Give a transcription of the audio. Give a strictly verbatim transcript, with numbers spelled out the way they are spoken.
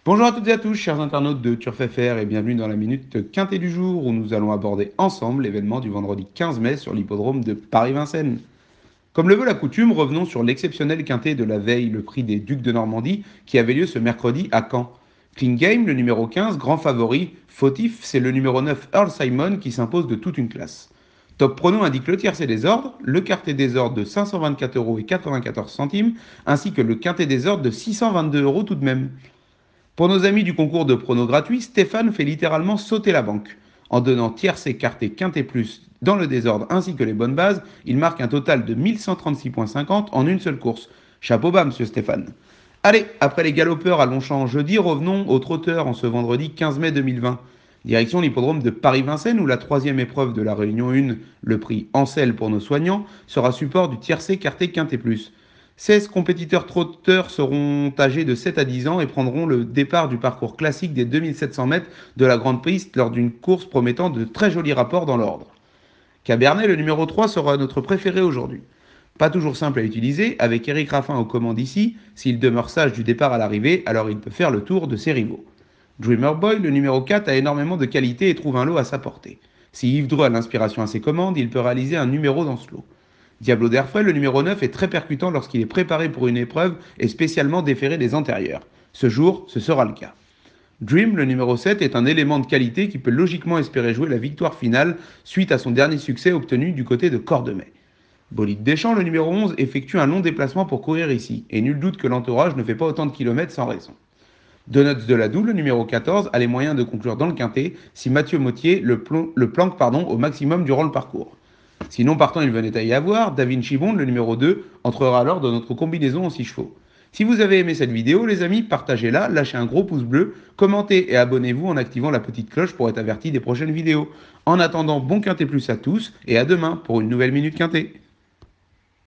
Bonjour à toutes et à tous, chers internautes de Turf F R, et bienvenue dans la Minute Quintet du jour où nous allons aborder ensemble l'événement du vendredi quinze mai sur l'hippodrome de Paris-Vincennes. Comme le veut la coutume, revenons sur l'exceptionnel quintet de la veille, le prix des Ducs de Normandie, qui avait lieu ce mercredi à Caen. Clean Game, le numéro quinze, grand favori. Fautif, c'est le numéro neuf, Earl Simon, qui s'impose de toute une classe. Top Prono indique le tiercé des ordres, le quartet des ordres de cinq cent vingt-quatre euros et quatre-vingt-quatorze centimes, ainsi que le quintet des ordres de six cent vingt-deux euros tout de même. Pour nos amis du concours de pronos gratuit, Stéphane fait littéralement sauter la banque. En donnant tiercé, quarté, quinté plus dans le désordre ainsi que les bonnes bases, il marque un total de mille cent trente-six virgule cinquante en une seule course. Chapeau bas, monsieur Stéphane. Allez, après les galopeurs à Longchamp jeudi, revenons aux trotteurs en ce vendredi quinze mai deux mille vingt. Direction l'hippodrome de Paris-Vincennes où la troisième épreuve de la Réunion un, le prix Ansel pour nos soignants, sera support du tiercé, quarté, quinté plus. seize compétiteurs trotteurs seront âgés de sept à dix ans et prendront le départ du parcours classique des deux mille sept cents mètres de la Grande Piste lors d'une course promettant de très jolis rapports dans l'ordre. Cabernet, le numéro trois, sera notre préféré aujourd'hui. Pas toujours simple à utiliser, avec Eric Raffin aux commandes ici, s'il demeure sage du départ à l'arrivée, alors il peut faire le tour de ses rivaux. Dreamer Boy, le numéro quatre, a énormément de qualité et trouve un lot à sa portée. Si Yves Dreux a l'inspiration à ses commandes, il peut réaliser un numéro dans ce lot. Diablo d'Airfray, le numéro neuf, est très percutant lorsqu'il est préparé pour une épreuve et spécialement déféré des antérieurs. Ce jour, ce sera le cas. Dream, le numéro sept, est un élément de qualité qui peut logiquement espérer jouer la victoire finale suite à son dernier succès obtenu du côté de Cordemais. Bolide Deschamps, le numéro onze, effectue un long déplacement pour courir ici, et nul doute que l'entourage ne fait pas autant de kilomètres sans raison. Donuts de la Doue, le numéro quatorze, a les moyens de conclure dans le quintet si Mathieu Mottier le, plon- le planque pardon, au maximum durant le parcours. Sinon, partant, il venait à y avoir, Da Vinci Bond, le numéro deux, entrera alors dans notre combinaison en six chevaux. Si vous avez aimé cette vidéo, les amis, partagez-la, lâchez un gros pouce bleu, commentez et abonnez-vous en activant la petite cloche pour être averti des prochaines vidéos. En attendant, bon quintet plus à tous et à demain pour une nouvelle Minute Quintet.